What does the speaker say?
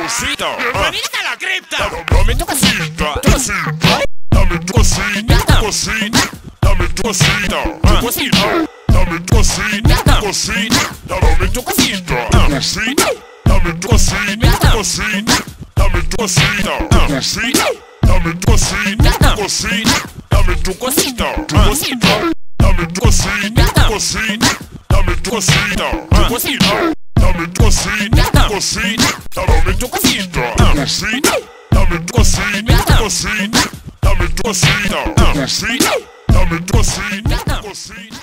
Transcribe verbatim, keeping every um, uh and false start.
cosita. Bienvenidos a la cripta. Dame tu cosita, tu cosita. Dame tu cosita, tu cosita. Dame tu cosita, tu cosita. Dame tu cosita, tu cosita. Dame tu cosita, tu cosita. Dame tu cosita, tu cosita. Dame tu cosita, tu cosita. Dame tu cosita, tu cosita. Dame tu cosita, tu cosita. Dame tu cosita, tu cosita. Dame tu cosita, tu cosita. Dame tu cosita, tu cosita. Dame tu cosita, tu cosita. Dame tu cosita, tu cosita. Dame tu cosita, tu cosita. Dame tu cosita, tu cosita.